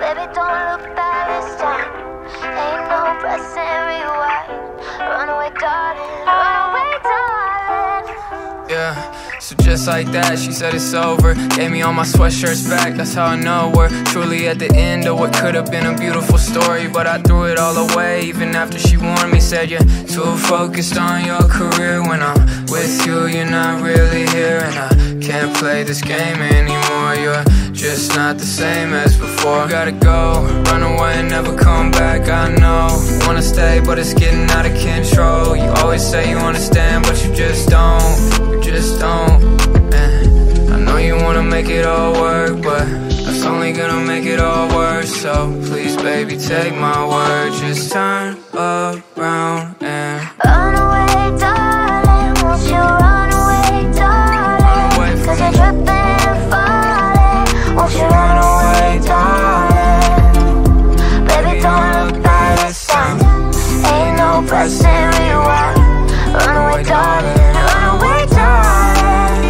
Baby, don't look back this time. Ain't no pressing rewind. Run away, darling. Run away, darling. Yeah, so just like that, she said it's over. Gave me all my sweatshirts back, that's how I know we're truly at the end of what could have been a beautiful story. But I threw it all away, even after she warned me. Said you're too focused on your career. When I'm with you, you're not really here. And I can't play this game anymore. You're just not the same as before. You gotta go, run away and never come back. I know, wanna stay, but it's getting out of control. You always say you understand, but you just don't. You just don't. And I know you wanna make it all work, but that's only gonna make it all worse. So please, baby, take my word. Just turn around and run away, darling. Won't you run away, darling? Run away from 'Cause me. you're tripping and falling. Won't you run away, darling? Baby, don't look back this time. Ain't no pressing rewind. Run away, darling. Run away, darling.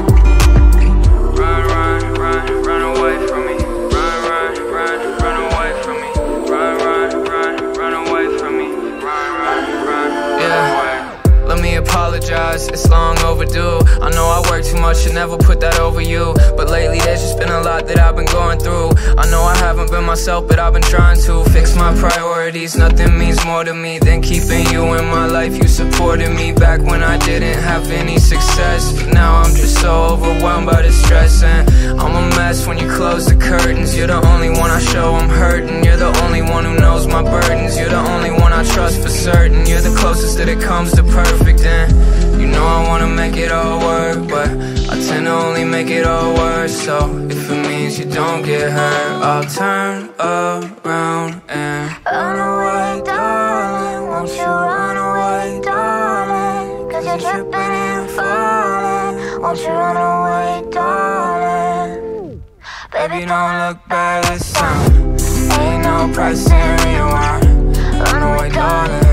run, run, run, run away from me. Run, run, run, run away from me. Run, run, run, run away from me. Run, run, run, yeah. Let me apologize, it's long overdue. I know I work too much and never put that over you, but lately there's just been a lot that I've been going through. I know I haven't been myself, but I've been trying to fix my priorities. Nothing means more to me than keeping you in my life. You supported me back when I didn't have any success, but now I'm just so overwhelmed by the stress. And I'm a mess when you close the curtains. You're the only one I show I'm hurting. You're the only one who knows my burdens. You're the only one I trust for certain. You're the closest that it comes to perfect. And you know I wanna make it all work, but I tend to only make it all worse. So if it means you don't get hurt, I'll turn around and Run away, darling. Won't you run away, darling? 'Cause you're tripping and falling. Won't you run away, darling? baby, don't look back this time. Ain't no pressing rewind. Run away, darling.